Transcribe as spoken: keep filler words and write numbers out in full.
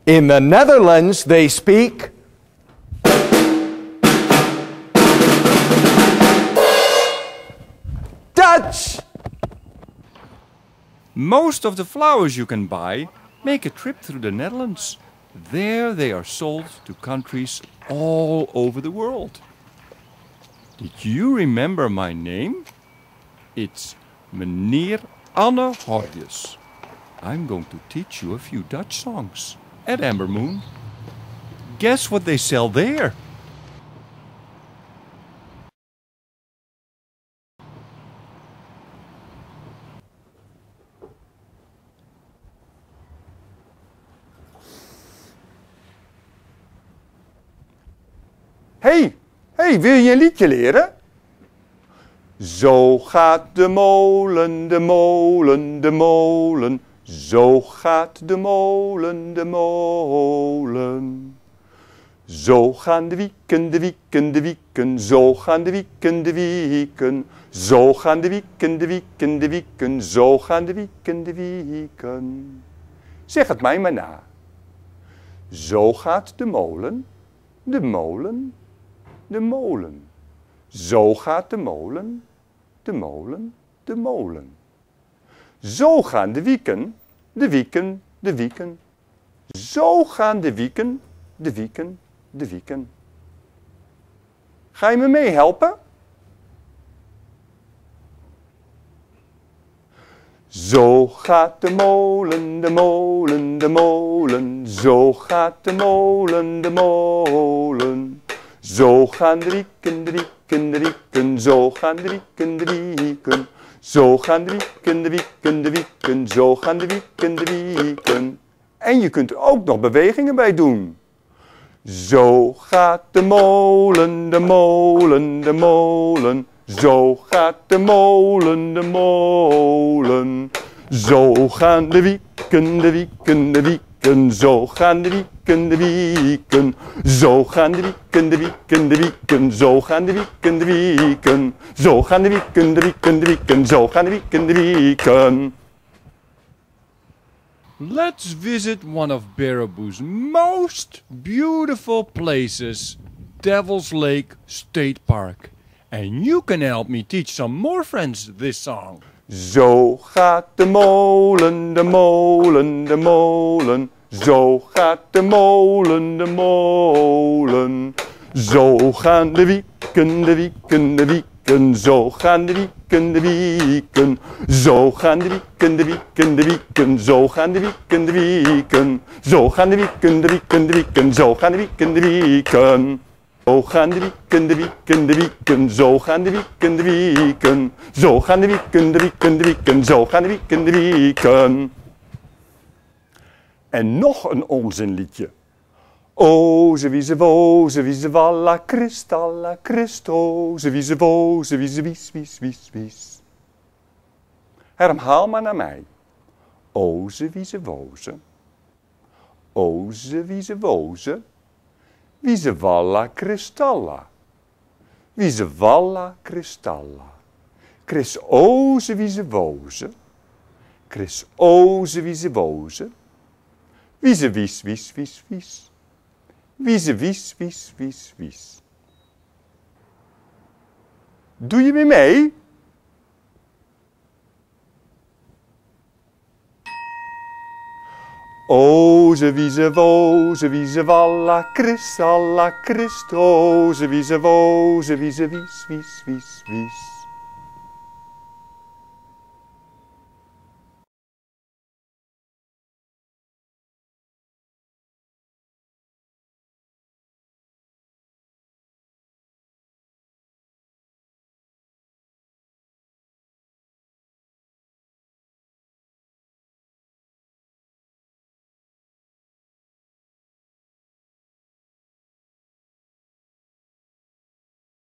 In the Netherlands, they speak Dutch. Most of the flowers you can buy make a trip through the Netherlands. There they are sold to countries all over the world. Did you remember my name? It's Meneer Anne Horjus. I'm going to teach you a few Dutch songs at Amber Moon. Guess what they sell there? Hey, hey, wil je een liedje leren? Zo gaat de molen, de molen, de molen. Zo gaat de molen, de molen. Zo gaan de wieken, de wieken, de wieken. Zo gaan de wieken, de wieken. Zo gaan de wieken, de wieken, de wieken. Zo gaan de wieken, de wieken. Zeg het mij maar na. Zo gaat de molen, de molen, de molen. Zo gaat de molen, de molen, de molen. Zo gaan de wieken, de wieken, de wieken. Zo gaan de wieken, de wieken, de wieken. Ga je me meehelpen? Zo gaat de molen, de molen, de molen. Zo gaat de molen, de molen. Zo gaan de wieken, de wieken, de wieken. Zo gaan de wieken, de wieken. Zo gaan de wieken, de wieken, de wieken. Zo gaan de wieken, de wieken. En je kunt er ook nog bewegingen bij doen. Zo gaat de molen, de molen, de molen. Zo gaat de molen, de molen. Zo gaan de wieken, de wieken, de wieken. Zo gaan de wieken, de wieken. Zo gaan de wieken, de wieken, de wieken. Zo gaan de wieken, de wieken. Zo gaan de wieken, de wieken, de wieken. Zo gaan de wieken, de wieken. Let's visit one of Baraboo's most beautiful places, Devil's Lake State Park. And you can help me teach some more friends this song. Zo gaat de molen, de molen, de molen. Zo gaat de molen, de molen. Zo gaan de wieken, de wieken, de wieken. Zo gaan de wieken, de wieken. Zo gaan de wieken, de wieken, de wieken. Zo gaan de wieken, de wieken. Zo gaan de wieken, de wieken, de wieken. Zo gaan de wieken, de wieken. Zo gaan de wieken, de wieken, de wieken. Zo gaan de wieken, de wieken. Zo gaan de wieken, de wieken, de wieken. Zo gaan de wieken, de wieken. En nog een onzinliedje. O, ze wie ze wo, ze wie ze walla, kristalla, Christo. Ze wie ze wo, ze wie ze wies, wies, wies, wies. Herhaal maar naar mij. O, ze wie ze wo ze. O, ze wie ze wo ze. Wie ze walla, kristalla. Wie ze walla, kristalla. Chris o, ze wie ze wo ze. Chris o, ze wie ze wo ze. Wie ze wies, wies, wies, wies. Wie ze wies, wies, wies, wies. Doe je weer mee? O, ze wie ze wo, ze wie ze walla, Christalla, Christo. Ze wie ze wo, ze wie ze wies, wies, wies, wies.